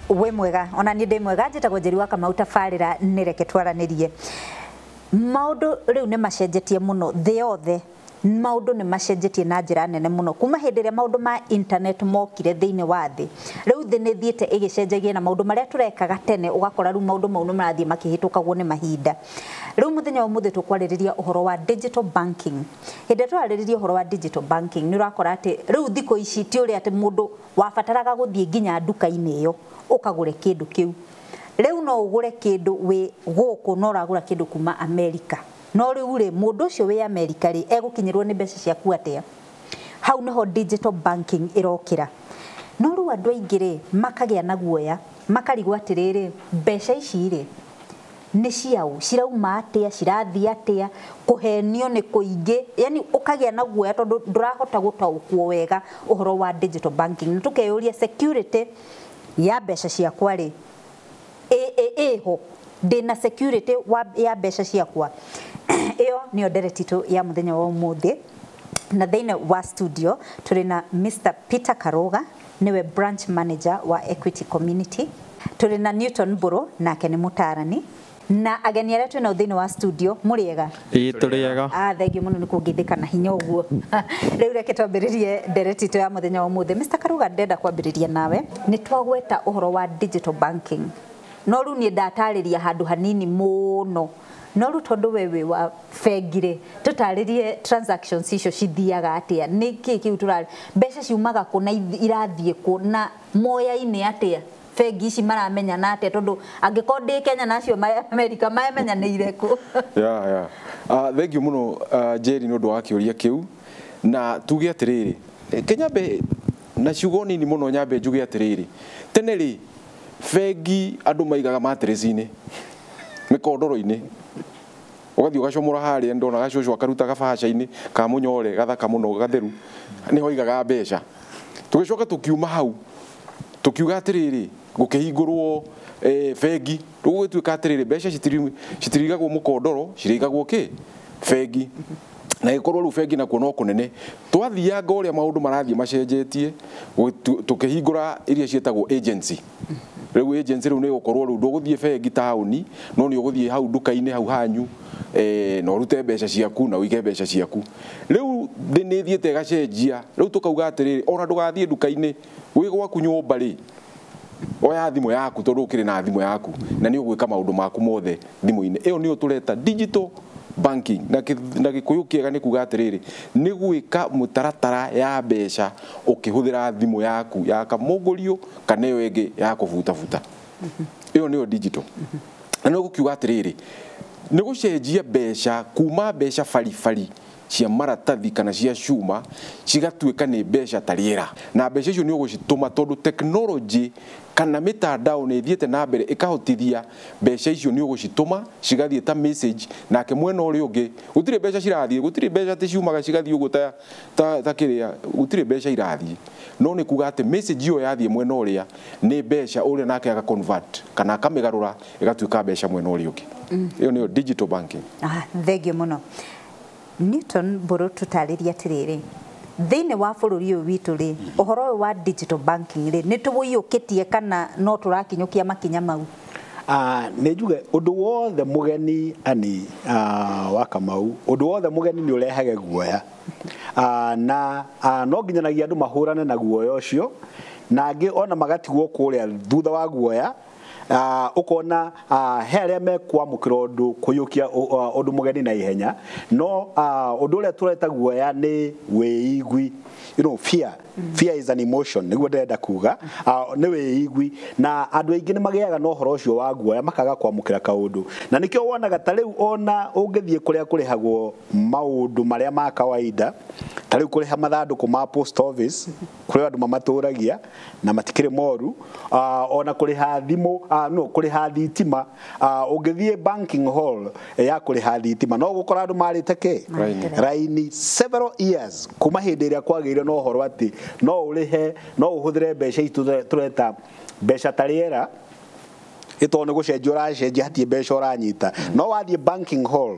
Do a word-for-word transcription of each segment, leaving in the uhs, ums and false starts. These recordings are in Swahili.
we mwega ona ni ndi mwega njitagwo Njeri wa Kamau tabarira nireke twaranirie maundu riu ni macenjetie muno thi yothe maundu ni macenjetie na njira nene muno kuma hindi ria maundu ma internet mokire thiini wa thi riu thi ni thiete igicenjagia na maundu maria turekaga tene ugakora riu maundu mau ni marathie makihitukagwo ni mahinda riu muthenya umuthi tukwariria uhoro wa digital banking hindi turariria uhoro wa digital banking ni urakora ati riu thiko ici ti uri ati mundu wabataraga guthie nginya nduka-ini iyo ukagure kindu kiu riu no ugure kindu wi guku no uragura kindu kuma America no riu ri mundu ucio wi America ri egukinyirwo ni mbeca ciaku atia hau niho digital banking irokira no riu andu aingi ri makagia na guoya makarigwo atiriri mbeca ici ri ni ciao cirauma atia cirathi atia kuhenio ni kuingi yani ukagia na guoya tondu ndurahota gutaukwo wega uhoro wa digital banking tukeyuria security ya mbeca ciakwa ri e e eho ndina security wa ya mbeca ciakwa iyo ni nderetitu ya muthenya wa umuthi na thiini wa studio turi na Mister Peter Karoga niwe branch manager wa Equity Community turi na Newton Mburu nake ni mutarani na ageni aria twina thiini wa studio muriega ii turiega ah thengiu muno ni kungithika na hinya uguo riu reke twambiririe nderetitu ya muthenya wa umuthi Mister Karoga ndenda kwambiriria nawe ni twagweta uhoro wa digital banking no ru ni ndatariria handu hanini muno no ru tondu wewe wa fengire tutaririe transactions icio cithiaga atia niki kiu turari mbeca ciumaga ku na irathie ku na moya-ini atia fengi ici maramenya na atia tondu angiko ndi Kenya nacio ma America maemenya ni ireku ya ya ah thank you muno Njeri ni undu wa kiuria kiu na tuge atiriri Kenya be na ciugo nini muno nyambe njuge atiriri tene ri fengi andu maigaga matresi-ini mikondoro-ini ugathi ugacomora haria ndona gacucu akaruta gabaca-ini ka munyore gathaka muno gatheru niho igaga mbeca tugicoka tukiuma hau tukiuga atiriri gukihingurwo eh fengi tugwituika atiriri mbeca citirigagwo mukondoro cirigagwo ki fengi na ikorwo ru fengi na kuona kunene twathianga uria maundu marathie macenjetie tukihingura iria cietagwo agency riu agency riu ni gukorwo riu nduguthie fengi tauni no ni uguthie hau nduka-ini hau hanyu eh no rute mbeca ciaku na uige mbeca ciaku riu ni thiete gacenjia riu tukauga atiriri ona ndugathie nduka-ini wi gwaku nyumba ri oya thimu yaku tondu ukiri na thimu yaku na ni ugwika maundu maku mothe thimu-ini iyo ni utureta digital banking na na gikuyu kiega ni kuga atiriri ni gwika mutaratara ya mbeca ukihuthira thimu yaku ya kamugurio kana iyo ingi ya kuvuta vuta iyo niyo digital na no gukiuga atiriri ni gucenjia mbeca kuma mbeca fari fari cia maratathi kana cia cuma cigatuika ni mbeca tariera na mbeca icio ni ugucituma tondu technology kana mitandao ni thiete na mbere ikahotithia mbeca icio ni ugucituma cigathie ta message nake mwena uri ungi gutire mbeca cirathie gutire mbeca ti ciumaga cigathie uguo ta ta kiria gutire mbeca irathie no ni kuga ati message iyo yathie mwena uria ni mbeca uria nake aga convert kana akamigarura igatuika mbeca mwena uri ungi iyo ni digital banking ah thegio muno Newton Mburu tutariria atiriri thiini wa bururi uyu witu ri uhoro wa digital banking ri ni tuwiyukitie kana no turakinyukia makinya mau ah ne njuge undu wothe mugeni ani ah wa Kamau undu wothe mugeni ni urehage guoya ah na no nginyanagia andu mahurane na guoya ucio na angi ona magatigwo kuria thutha wa guoya uh ukona uh here me kwa mukirondo kuyukia undu mugeni na ihenya no uh undu ule tureta guoya ni weigwi you know fear mm. fear is an emotion niguo ndenda kuga uh, ni weigwi na andu aingi ni magiaga no horo ucio wa guoya makaga kwa mukira kaundu na nikio wonaga ta riu ona ungithie kuria kurihagwo maundu maria ma kawaida ta riu kuriha mathanduku ma post office kuria andu mamaturagia na matikire moru uh, ona kuriha thimu uh, no kuriha thitima uh, ungithie banking hall ya kuriha thitima no gukora andu marite ke raini several years kuma hindi iria kwagire no horo ati no urihe no uhuthire mbeca itu tureta mbeca tariera ito ne gucenjia uracenjia hatie mbeca uranyita no wathie banking hall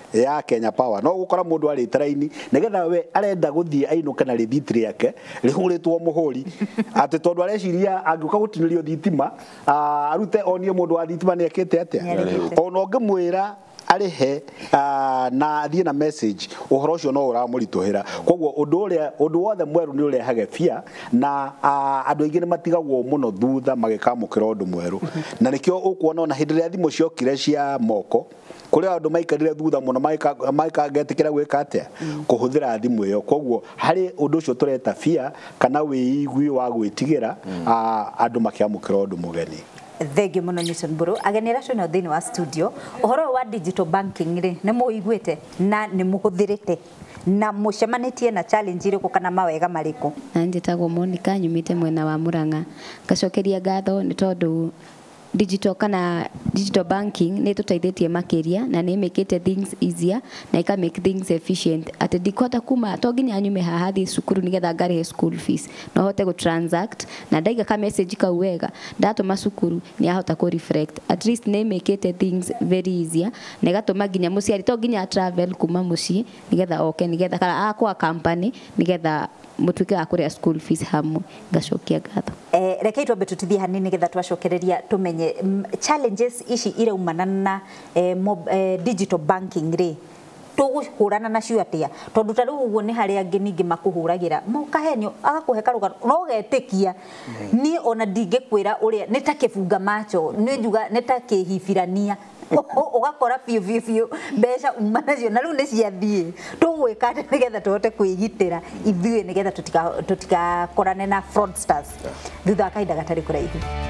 ya Kenya Power no gukora mundu ari taraini nigetha we arenda guthie ainuka na rithiti yake rihuritwo muhuri ati tondu areciria angiuka gutinirio thitima arute onio mundu wa thitima ni akite atia ona ngimwira arihe na athie na message uhoro ucio no uramurituhira koguo undu uria undu wothe mweru ni urehage fia na andu aingi ni matigagwo muno thutha magikamukira undu mweru na nikio ukuona ona hindi ria thimu ciokire cia moko kuri andu maikarire thutha muno maikagetikira gwika atia kuhuthira thimu iyo koguo hari undu ucio tureta fia kana wiigwi wa gwitigira andu makiamukira undu mugeni. Thegi muno Newton Mburu agenera tuno thini wa studio uhoro wa digital banking ri ni muiguite na ni muhuthirite na mucemanitie na challenge iriku kana mawega mariku. Anjitagwo Monica nyumite mwena wa Muranga ngacokeria ngatho ni tondu digital kana digital banking ni tuteithĩtie makiria na ni make things easier na ika make things efficient ati dikota kuma to nginya anyume haha thi cukuru nigetha ngarihe school fees no hote go transact na ndaiga ka message ka wega ndatuma cukuru ni ahota ko reflect at least ni make things very easier na gatuma nginya muciari to nginya travel kuma mucii nigetha oke nigetha kana akwa company nigetha mutuke wa kuria school fees hamwe ngacokia ngatho. Eh reke twambe tutithie hanini nigetha twacokereria tumenye challenges ici iraumana na eh, mob, eh, digital banking ri tuguhurana nacio atia tondu ta riu uguo ni hari angi ningi makuhuragira mukahenyo agakuhe karuga no getikia ni ona ndingikwira uria ni ta kibunga macho ni njuga ni ta kihibirania ugakora biu biu biu mbeca uma nacio na riu ni ciathie tugwika nigetha tuhote kwigitira ithuĩ nigetha tutika tutikakorane na fraudsters thutha wa kahinda gatari kuraihu.